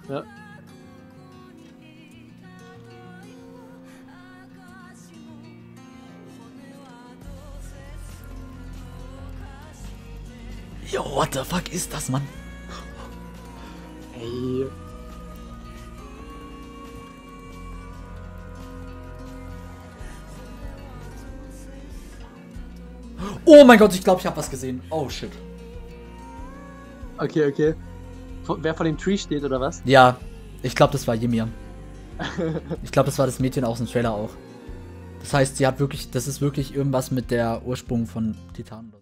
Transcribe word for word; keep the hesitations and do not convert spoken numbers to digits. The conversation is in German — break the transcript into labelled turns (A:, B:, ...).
A: Ja.
B: Yo, what the fuck ist das, Mann?
A: Ey.
B: Oh mein Gott, ich glaube, ich habe was gesehen. Oh shit.
A: Okay, okay. Wer vor dem Tree steht, oder was?
B: Ja, ich glaube, das war Ymir. Ich glaube, das war das Mädchen aus dem Trailer auch. Das heißt, sie hat wirklich, das ist wirklich irgendwas mit der Ursprung von Titan.